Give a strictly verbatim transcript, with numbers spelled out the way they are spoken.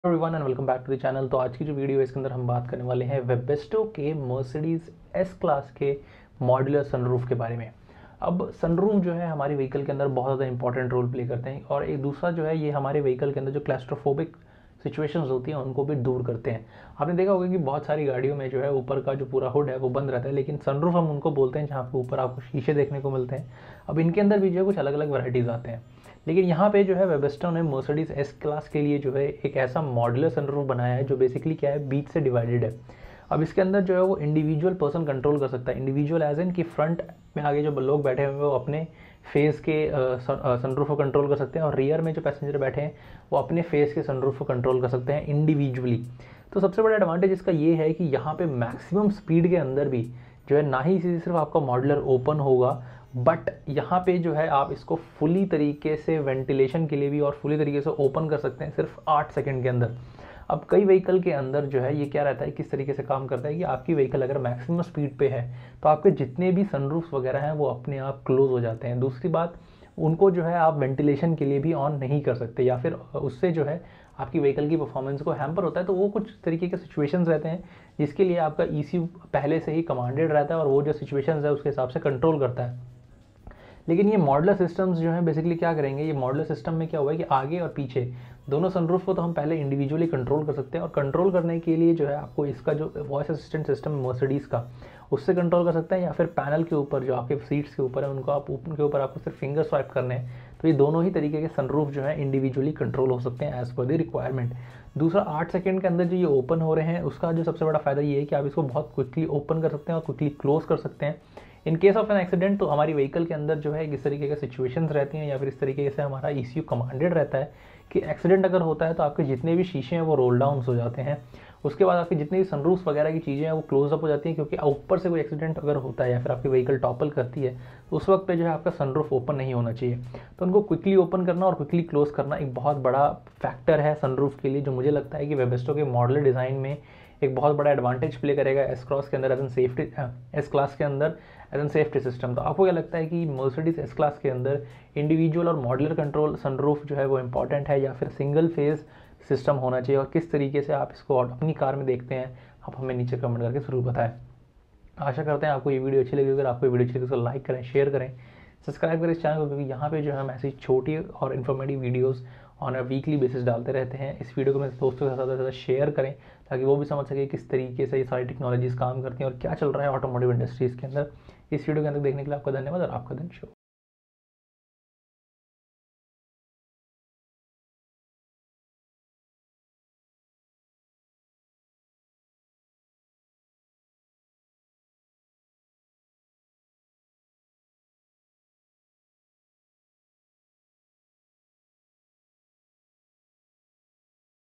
Everyone and welcome back to the channel. तो आज की जो वीडियो है इसके अंदर हम बात करने वाले हैं वेबेस्टो के मर्सिडीज एस क्लास के मॉड्यूलर सनरूफ के बारे में। अब सनरूफ जो है हमारी व्हीकल के अंदर बहुत ज़्यादा इंपॉर्टेंट रोल प्ले करते हैं और एक दूसरा जो है ये हमारे व्हीकल के अंदर जो क्लैस्ट्रोफोबिक सिचुएशंस होती हैं उनको भी दूर करते हैं। आपने देखा होगा कि बहुत सारी गाड़ियों में जो है ऊपर का जो पूरा हुड है वो बंद रहता है, लेकिन सनरूफ हम उनको बोलते हैं जहाँ पे ऊपर आपको शीशे देखने को मिलते हैं। अब इनके अंदर भी जो है कुछ अलग अलग वैराइटीज़ आते हैं, लेकिन यहाँ पे जो है वेबेस्टो ने मर्सिडीज एस क्लास के लिए जो है एक ऐसा मॉड्यूलर सनरूफ बनाया है जो बेसिकली क्या है, बीच से डिवाइडेड है। अब इसके अंदर जो है वो इंडिविजुअल पर्सन कंट्रोल कर सकता है। इंडिविजुअल एज इन कि फ्रंट में आगे जो लोग बैठे हुए हैं वो अपने फेस के सनरूफ को कंट्रोल कर सकते हैं और रियर में जो पैसेंजर बैठे हैं वो अपने फेस के सनरूफ को कंट्रोल कर सकते हैं इंडिविजुअली। तो सबसे बड़ा एडवांटेज इसका ये है कि यहाँ पे मैक्सिमम स्पीड के अंदर भी जो है ना ही सिर्फ आपका मॉड्यूलर ओपन होगा, बट यहाँ पे जो है आप इसको फुली तरीके से वेंटिलेशन के लिए भी और फुली तरीके से ओपन कर सकते हैं सिर्फ आठ सेकंड के अंदर। अब कई व्हीकल के अंदर जो है ये क्या रहता है, किस तरीके से काम करता है कि आपकी व्हीकल अगर मैक्सिमम स्पीड पे है तो आपके जितने भी सनरूफ्स वगैरह हैं वो अपने आप क्लोज हो जाते हैं। दूसरी बात, उनको जो है आप वेंटिलेशन के लिए भी ऑन नहीं कर सकते या फिर उससे जो है आपकी व्हीकल की परफॉर्मेंस को हैम्पर होता है। तो वो कुछ तरीके के सिचुएशंस रहते हैं जिसके लिए आपका ईसीयू पहले से ही कमांडेड रहता है और वो जो सिचुएशंस है उसके हिसाब से कंट्रोल करता है। लेकिन ये मॉडुलर सिस्टम्स जो है बेसिकली क्या करेंगे, ये मॉडुलर सिस्टम में क्या हुआ है कि आगे और पीछे दोनों सनरूफ को तो हम पहले इंडिविजुअली कंट्रोल कर सकते हैं और कंट्रोल करने के लिए जो है आपको इसका जो वॉइस असिस्टेंट सिस्टम मर्सिडीज़ का उससे कंट्रोल कर सकते हैं या फिर पैनल के ऊपर जो आपके सीट्स के ऊपर है उनको आप उनके ऊपर आपको सिर्फ फिंगर स्वाइप करने हैं। तो ये दोनों ही तरीके के सनरूफ जो है इंडिविजुअली कंट्रोल हो सकते हैं एज पर द रिक्वायरमेंट। दूसरा, आठ सेकेंड के अंदर जो ये ओपन हो रहे हैं उसका जो सबसे बड़ा फायदा ये है कि आप इसको बहुत क्विकली ओपन कर सकते हैं और क्विकली क्लोज कर सकते हैं in case of an accident. तो हमारी व्हीकल के अंदर जो है इस तरीके के सिचुएशंस रहती हैं या फिर इस तरीके से हमारा ईसीयू कमांडेड रहता है कि एक्सीडेंट अगर होता है तो आपके जितने भी शीशे हैं वो रोल डाउन हो जाते हैं। उसके बाद आपकी जितनी भी सनरूफ वगैरह की चीज़ें हैं वो क्लोज अप हो जाती हैं, क्योंकि ऊपर से कोई एक्सीडेंट अगर होता है या फिर आपकी व्हीकल टॉपल करती है तो उस वक्त पे जो है आपका सनरूफ ओपन नहीं होना चाहिए। तो उनको क्विकली ओपन करना और क्विकली क्लोज करना एक बहुत बड़ा फैक्टर है सनरूफ के लिए, जो मुझे लगता है कि वेबेस्टो के मॉडल डिज़ाइन में एक बहुत बड़ा एडवांटेज प्ले करेगा एस क्रॉस के अंदर as an safety S class के अंदर एज एन सेफ्टी सिस्टम। तो आपको क्या लगता है कि मर्सिडीज एस क्लास के अंदर इंडिविजुअल और मॉड्यूलर कंट्रोल सनरूफ जो है वो इंपॉर्टेंट है या फिर सिंगल फेज सिस्टम होना चाहिए, और किस तरीके से आप इसको अपनी कार में देखते हैं आप हमें नीचे कमेंट करके जरूर बताएं। आशा करते हैं आपको ये वीडियो अच्छी लगी। अगर आपको ये वीडियो अच्छी लगी तो लाइक करें, शेयर करें, सब्सक्राइब करें इस चैनल को, क्योंकि यहाँ पे जो है हम ऐसी छोटी और informative videos on a weekly basis डालते रहते हैं। इस वीडियो को मेरे दोस्तों के साथ ज़्यादा ज़्यादा शेयर करें ताकि वो भी समझ सके किस तरीके से ये सारी टेक्नोलॉजीज़ काम करती हैं और क्या चल रहा है ऑटोमोटिव इंडस्ट्रीज़ के अंदर। इस वीडियो के अंदर देखने के लिए आपका धन्यवाद और आपका दिन शुभ।